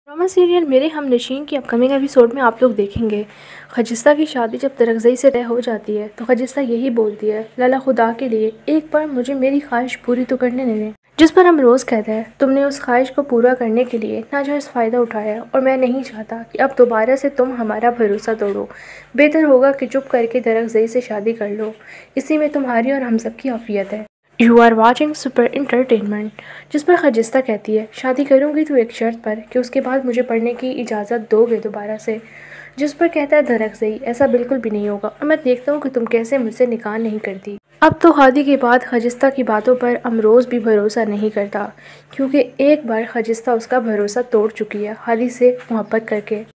Drama serial मेरे हमनशीं की upcoming episode में आप लोग देखेंगे खजिस्ता की शादी जब तरकज़ई से तय हो जाती है तो खजिस्ता यही बोलती है, लाला खुदा के लिए एक बार मुझे मेरी ख्वाहिश पूरी तो करने दें। जिस पर अमरोज़ कहता है, तुमने उस ख्वाहिश को पूरा करने के लिए नाजायज़ फ़ायदा उठाया और मैं नहीं चाहता कि अब दोबारा से तुम हमारा भरोसा तोड़ो। बेहतर होगा कि चुप करके तरकज़ई से शादी कर लो, इसी में तुम्हारी और हम सब की आफियत है। You are watching super entertainment. जिस पर खजिस्ता कहती है, शादी करूँगी तो एक शर्त पर कि उसके बाद मुझे पढ़ने की इजाज़त दोगे दोबारा से। जिस पर कहता है तरकज़ई, ऐसा बिल्कुल भी नहीं होगा और मैं देखता हूँ कि तुम कैसे मुझसे निकाह नहीं करती। अब तो शादी के बाद खजिस्ता की बातों पर अमरोज़ भी भरोसा नहीं करता, क्योंकि एक बार खजिस्ता उसका भरोसा तोड़ चुकी है हादी से मोहब्बत करके।